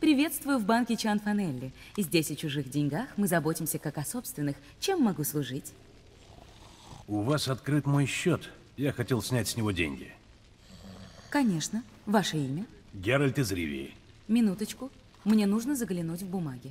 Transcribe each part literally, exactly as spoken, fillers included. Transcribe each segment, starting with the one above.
Приветствую в банке Чанфанелли. Здесь о чужих деньгах мы заботимся как о собственных. Чем могу служить? У вас открыт мой счет. Я хотел снять с него деньги. Конечно. Ваше имя? Геральт из Ривии. Минуточку. Мне нужно заглянуть в бумаги.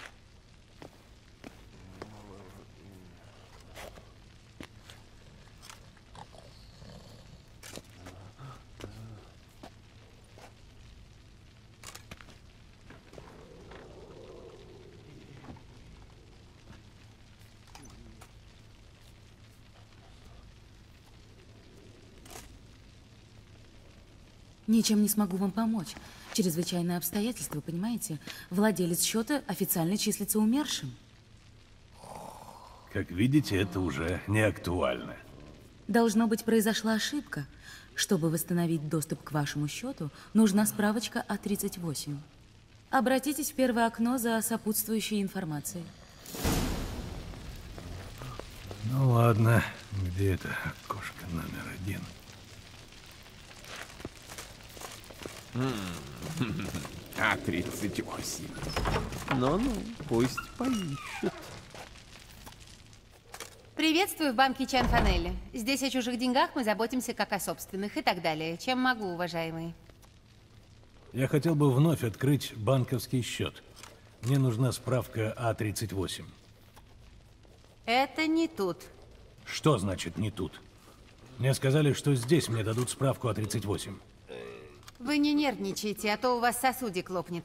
Ничем не смогу вам помочь. Чрезвычайное обстоятельство, понимаете? Владелец счета официально числится умершим. Как видите, это уже не актуально. Должно быть, произошла ошибка. Чтобы восстановить доступ к вашему счету, нужна справочка А тридцать восемь. Обратитесь в первое окно за сопутствующей информацией. Ну ладно, где это окошко номер один? А тридцать восемь. Ну-ну, пусть поищут. Приветствую в банке Чанфанелли. Здесь о чужих деньгах мы заботимся как о собственных и так далее. Чем могу, уважаемый? Я хотел бы вновь открыть банковский счет. Мне нужна справка А тридцать восемь. Это не тут. Что значит не тут? Мне сказали, что здесь мне дадут справку А тридцать восемь. Вы не нервничайте, а то у вас сосудик лопнет.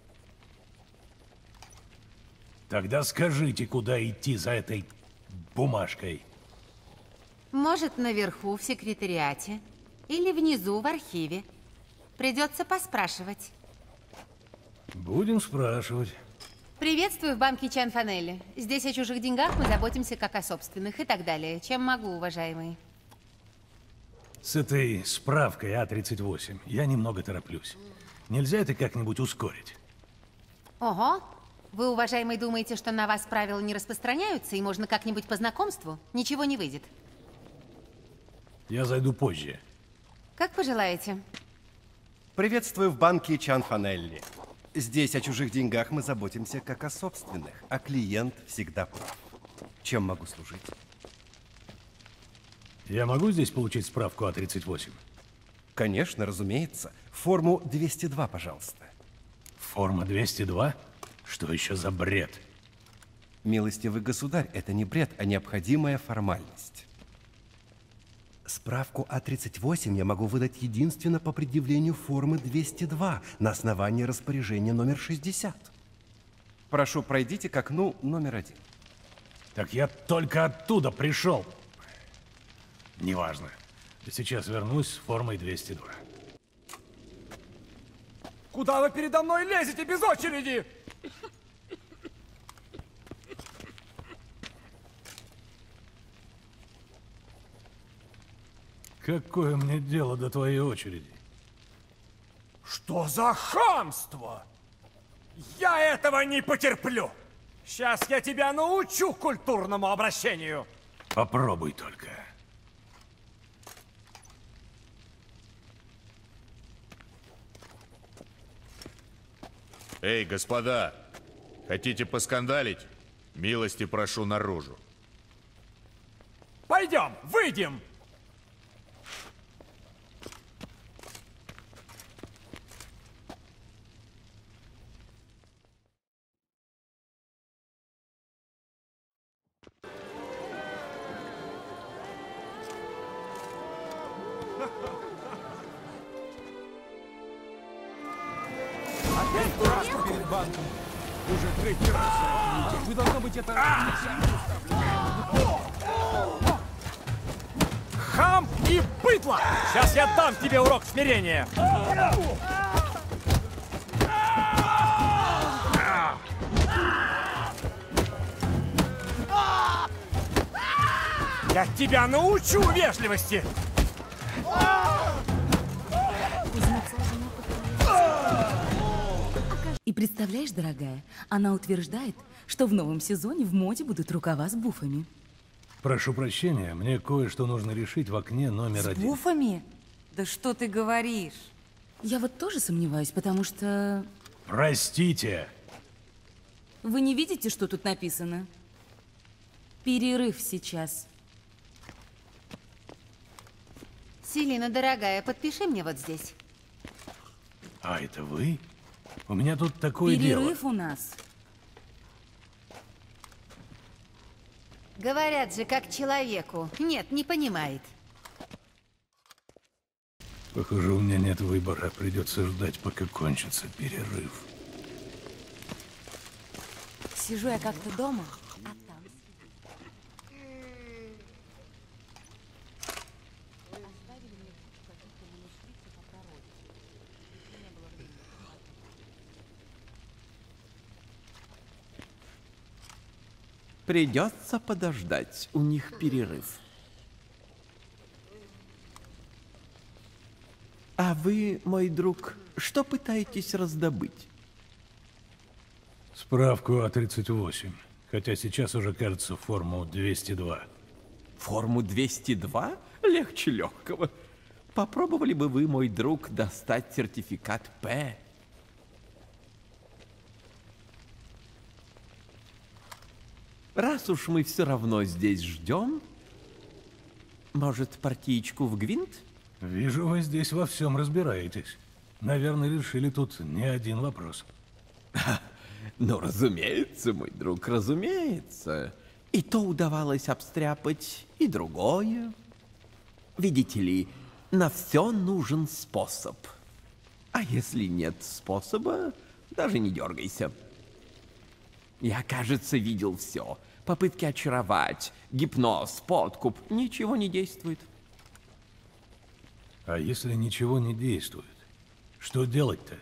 Тогда скажите, куда идти за этой бумажкой. Может, наверху в секретариате или внизу в архиве. Придется поспрашивать. Будем спрашивать. Приветствую в банке Чанфанелли. Здесь о чужих деньгах мы заботимся как о собственных и так далее. Чем могу, уважаемый? С этой справкой А тридцать восемь я немного тороплюсь. Нельзя это как-нибудь ускорить? Ого! Вы, уважаемый, думаете, что на вас правила не распространяются и можно как-нибудь по знакомству? Ничего не выйдет. Я зайду позже. Как пожелаете. Приветствую в банке Чанфанелли. Здесь о чужих деньгах мы заботимся как о собственных, а клиент всегда прав. Чем могу служить? Я могу здесь получить справку А тридцать восемь? Конечно, разумеется. Форму двести два, пожалуйста. Форма двести два? Что еще за бред? Милостивый государь, это не бред, а необходимая формальность. Справку А тридцать восемь я могу выдать единственно по предъявлению формы двести два на основании распоряжения номер шестьдесят. Прошу, пройдите к окну номер один. Так я только оттуда пришел. Неважно. Сейчас вернусь с формой двести два. Куда вы передо мной лезете без очереди? Какое мне дело до твоей очереди? Что за хамство? Я этого не потерплю. Сейчас я тебя научу культурному обращению. Попробуй только. Эй, господа, хотите поскандалить? Милости прошу наружу. Пойдем, выйдем. Опять дурашка перед банком. Уже третий раз за эту неделю. Вы, должно быть, это... Хам и быдло! Сейчас я дам тебе урок смирения. Я тебя научу вежливости! И представляешь, дорогая, она утверждает, что в новом сезоне в моде будут рукава с буфами. Прошу прощения, мне кое-что нужно решить в окне номер С один. буфами? Да что ты говоришь? Я вот тоже сомневаюсь, потому что... Простите. Вы не видите, что тут написано? Перерыв сейчас. Селина, дорогая, подпиши мне вот здесь. А это вы? У меня тут такое дело. Перерыв у нас. Говорят же, как человеку. Нет, не понимает. Похоже, у меня нет выбора. Придется ждать, пока кончится перерыв. Сижу я как-то дома, а там... Придется подождать, у них перерыв. А вы, мой друг, что пытаетесь раздобыть? Справку А тридцать восемь. Хотя сейчас уже, кажется, форму двести два. Форму двести два? Легче легкого. Попробовали бы вы, мой друг, достать сертификат П? Раз уж мы все равно здесь ждем, может, партиечку в гвинт? Вижу, вы здесь во всем разбираетесь. Наверное, решили тут не один вопрос. Ну, разумеется, мой друг, разумеется. И то удавалось обстряпать, и другое. Видите ли, на все нужен способ. А если нет способа, даже не дергайся. Я, кажется, видел все. Попытки очаровать, гипноз, подкуп. Ничего не действует. А если ничего не действует, что делать-то?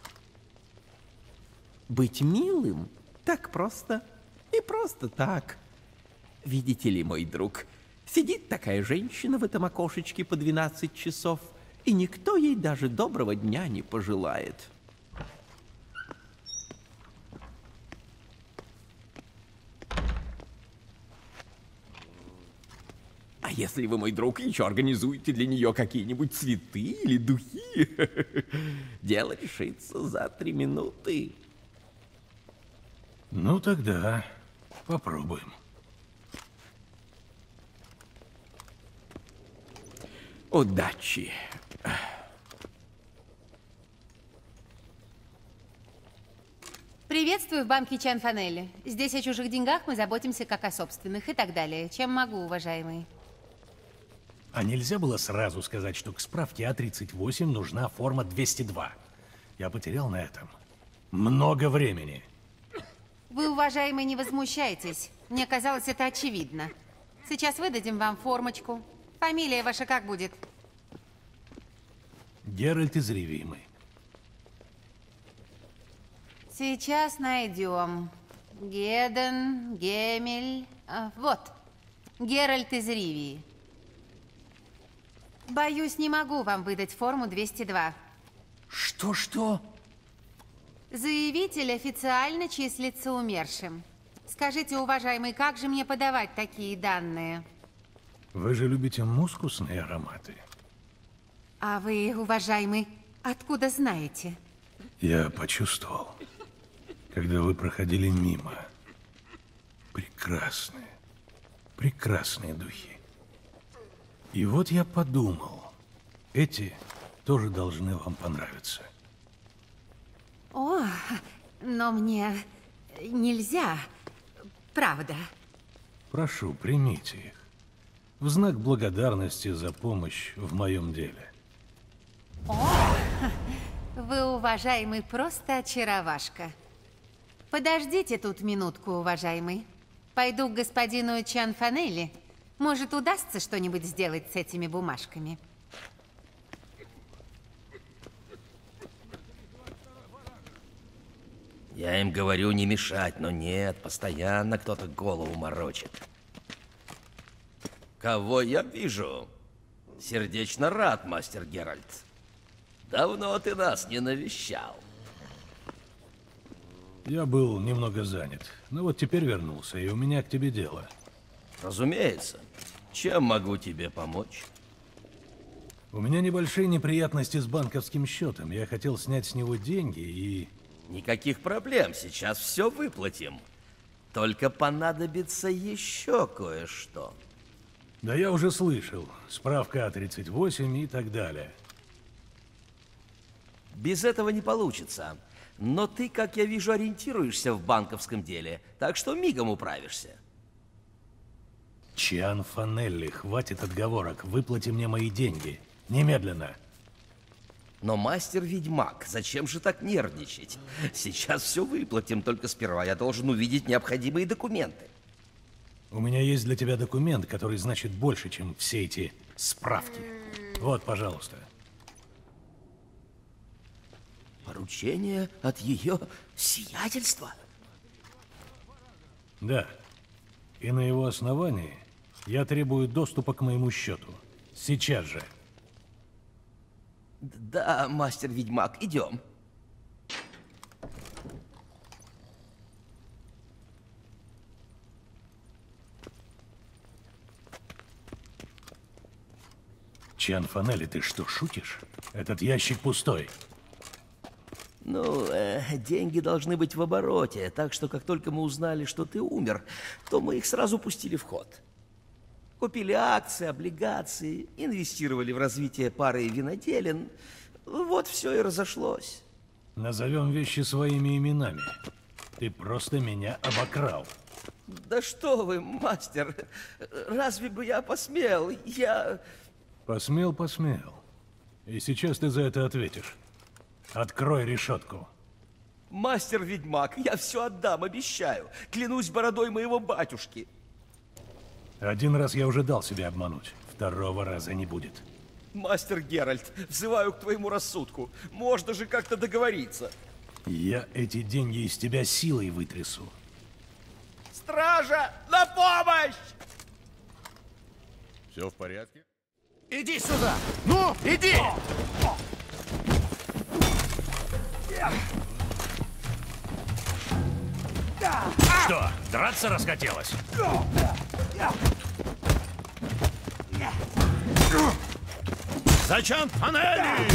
Быть милым так просто. И просто так. Видите ли, мой друг, сидит такая женщина в этом окошечке по двенадцать часов, и никто ей даже доброго дня не пожелает. А если вы, мой друг, еще организуете для нее какие-нибудь цветы или духи, дело решится за три минуты. Ну тогда попробуем. Удачи. Приветствую в банке Чан-Фанелли. Здесь о чужих деньгах мы заботимся как о собственных и так далее. Чем могу, уважаемый? А нельзя было сразу сказать, что к справке А тридцать восемь нужна форма двести два? Я потерял на этом много времени. Вы, уважаемый, не возмущайтесь. Мне казалось, это очевидно. Сейчас выдадим вам формочку. Фамилия ваша как будет? Геральт из Ривии мы. Сейчас найдем. Геден, Гемель. А, вот. Геральт из Ривии. Боюсь, не могу вам выдать форму двести два. Что-что? Заявитель официально числится умершим. Скажите, уважаемый, как же мне подавать такие данные? Вы же любите мускусные ароматы. А вы, уважаемый, откуда знаете? Я почувствовал, когда вы проходили мимо. Прекрасные, прекрасные духи. И вот я подумал, эти тоже должны вам понравиться. О, но мне нельзя, правда. Прошу, примите их. В знак благодарности за помощь в моем деле. О, вы, уважаемый, просто очаровашка. Подождите тут минутку, уважаемый. Пойду к господину Чан-Фанелли. Может, удастся что-нибудь сделать с этими бумажками? Я им говорю не мешать, но нет, постоянно кто-то голову морочит. Кого я вижу? Сердечно рад, мастер Геральт. Давно ты нас не навещал. Я был немного занят, но вот теперь вернулся, и у меня к тебе дело. Разумеется. Чем могу тебе помочь? У меня небольшие неприятности с банковским счетом. Я хотел снять с него деньги и... Никаких проблем, сейчас все выплатим. Только понадобится еще кое-что. Да я уже слышал. Справка А тридцать восемь и так далее. Без этого не получится. Но ты, как я вижу, ориентируешься в банковском деле, так что мигом управишься. Чиан Фанелли, хватит отговорок. Выплати мне мои деньги. Немедленно. Но, мастер-ведьмак, зачем же так нервничать? Сейчас все выплатим, только сперва я должен увидеть необходимые документы. У меня есть для тебя документ, который значит больше, чем все эти справки. Вот, пожалуйста. Поручение от ее сиятельства? Да. И на его основании я требую доступа к моему счету. Сейчас же. Да, мастер-ведьмак, идем. Чиан Фанелли, ты что, шутишь? Этот ящик пустой. Ну, э, деньги должны быть в обороте, так что как только мы узнали, что ты умер, то мы их сразу пустили в ход. Купили акции, облигации, инвестировали в развитие пары виноделин. Вот все и разошлось. Назовем вещи своими именами. Ты просто меня обокрал. Да что вы, мастер, разве бы я посмел? Я... Посмел, посмел. И сейчас ты за это ответишь. Открой решетку. Мастер-ведьмак, я все отдам, обещаю. Клянусь бородой моего батюшки. Один раз я уже дал себя обмануть. Второго раза не будет. Мастер Геральт, взываю к твоему рассудку. Можно же как-то договориться. Я эти деньги из тебя силой вытрясу. Стража, на помощь! Все в порядке? Иди сюда! Ну, иди! Что, драться расхотелось? За Чиан Фанелли!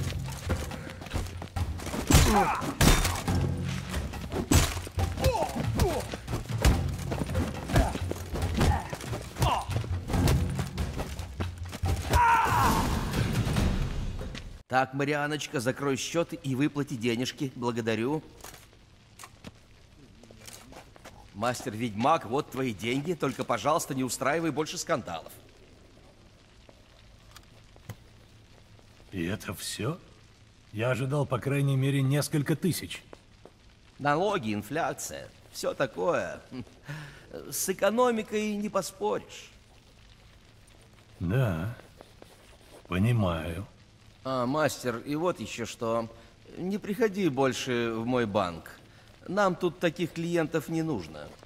Так, Марианочка, закрой счет и выплати денежки. Благодарю. Мастер-ведьмак, вот твои деньги. Только, пожалуйста, не устраивай больше скандалов. И это все? Я ожидал, по крайней мере, несколько тысяч. Налоги, инфляция, все такое. С экономикой не поспоришь. Да, понимаю. А, мастер, и вот еще что. Не приходи больше в мой банк. Нам тут таких клиентов не нужно.